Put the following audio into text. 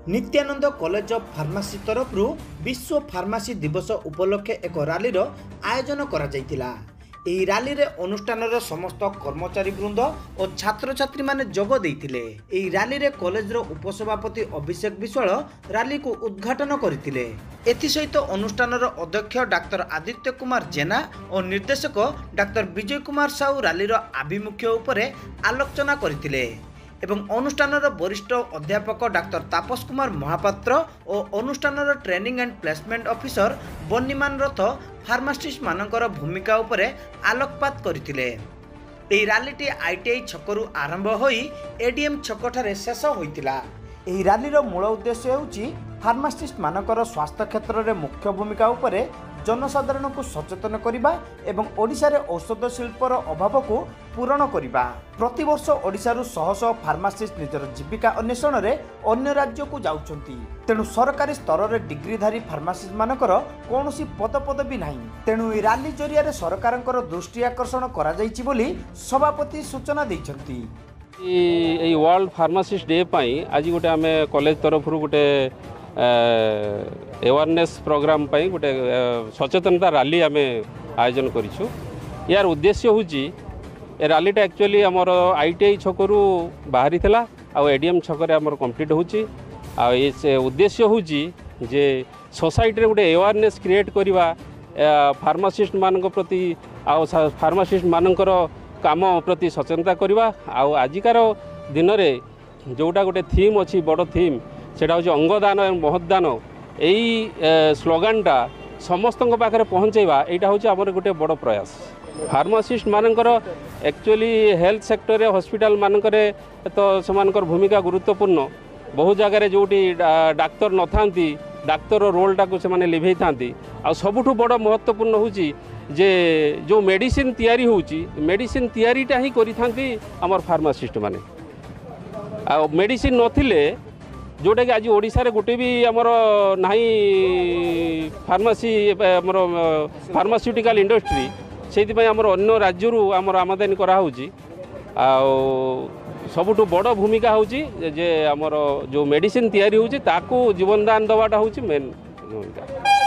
Nityanand college of pharmacy तरफ विश्व pharmacy दिवस उपलक्षे एक रैली आयोजन करा जायतिला। एही रैली रे अनुष्ठानर समस्त कर्मचारी वृंद और छात्र छात्री माने जोग देइतिले। एही रैली रे कॉलेज रो उपसभापति अभिषेक विश्वाल रैली को उद्घाटन करथिले। एथि सहित अनुष्ठानर अध्यक्ष डाक्टर आदित्य कुमार जेना और निर्देशक डाक्टर विजय कुमार साहू रैली रो आभिमुख्य उपरे आलोचना करथिले एवं अनुष्ठानर वरिष्ठ अध्यापक डाक्टर तापस कुमार महापात्र और अनुष्ठानर ट्रेनिंग एंड प्लेसमेंट ऑफिसर बन्नीमान रथ फार्मासिस्ट मानकर भूमिका उपरे आलोकपात करथिले। एही रैलीटी आईटीआई छकरू आरंभ होई एडीएम छक ठारे शेष होइतिला। एही रैलीर मूल उद्देश्य हेउची फार्मासिस्ट मानकर स्वास्थ्य क्षेत्र में मुख्य भूमिका उपरे जनसाधारण को सचेतन करिबा एवं ओडिशा रे औषध शिल्पर अभाव को पूरण करिबा। प्रति वर्ष ओडिशा शह शह फार्मासिस्ट निजर जीविका अन्वेषण रे अन्य राज्य को जाउछंती। तेणु सरकारी स्तर रे डिग्रीधारी फार्मासिस्ट मानकर कोनोसी पदपदवी नाही। तेणु ए रैली जरिया रे सरकारंकर दृष्टि आकर्षण करा जाईची बोली सभापति सूचना दैछंती। ए वर्ल्ड फार्मासिस्ट डे पाई आज गोटे आमे कॉलेज तरफ गोटे अवेयरनेस प्रोग्राम पाई गोटे सचेतनता रैली आमे आयोजन करिछु। यार उद्देश्य होची ए रैलीटा एक्चुअली हमर आईटीआई छकरू बाहरी थिला आ एडीएम छकरे हमर कंप्लीट होची। आ ए उद्देश्य होची जे सोसाइटी रे गोटे अवेयरनेस क्रिएट करिवा फार्मासिस्ट मानक प्रति आ फार्मासिस्ट मानकर काम प्रति सचेतनता करवा। आजिकार दिन में जोटा गोटे थीम अच्छी बड़ थीम सेटा हूँ अंगदान और महदान। यही स्लोगानटा समस्त पाखे पहुँचेवा यहाँ हूँ आमर गोटे बड़ प्रयास। फार्मासिस्ट मानकर एक्चुअली हेल्थ सेक्टर हॉस्पिटल मानकर तो सेमानकर भूमिका गुरुत्वपूर्ण। बहुत जगह जोटी डाक्तर न थांती डाक्तर रोलटा को से लिभे था। सबुठु बड़ महत्वपूर्ण हूँ जे जो मेडिसिन तैयारी होची मेडिसिन तैयारीटा ही करी थांती हमर फार्मासिस्ट माने। आ मेडिसिन नथिले जोटा कि आज ओडिशा रे गोटे भी हमर नाही फार्मासी हमर फार्मास्यूटिकल इंडस्ट्री सेति पय हमर अन्य राज्यरू हमर आमदानी करा होची। आ सबुठु बड़ भूमिका होची जे हमर जो मेडिसिन तैयारी होची ताकू जीवनदान दवाटा होची मेन भूमिका।